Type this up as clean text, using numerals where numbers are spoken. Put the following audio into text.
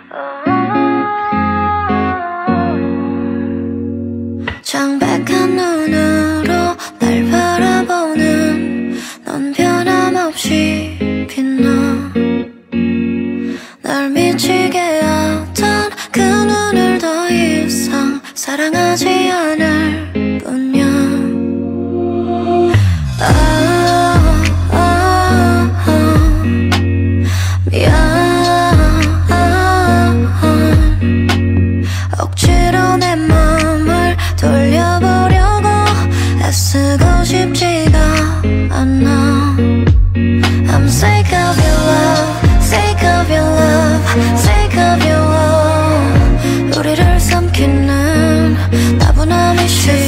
창백한 눈으로 날 바라보는 넌 변함없이 빛나. 날 미치게 하던 그 눈을 더 이상 사랑하지 않을 뿐이야. 미안. 억지로 내 맘을 돌려보려고 애쓰고 싶지가 않아. I'm sick of your love, sick of your love, sick of your love. 우리를 삼키는 나분함이 싫어.